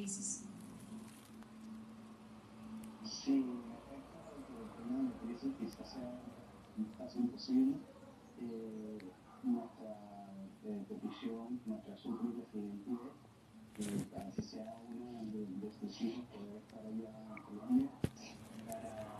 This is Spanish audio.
crisis. Sí, en efecto, el tema de la crisis quizás sea casi imposible. Nuestra petición, nuestra súplica siguiente es para que sea una de sus hijos poder estar allá en Colombia, para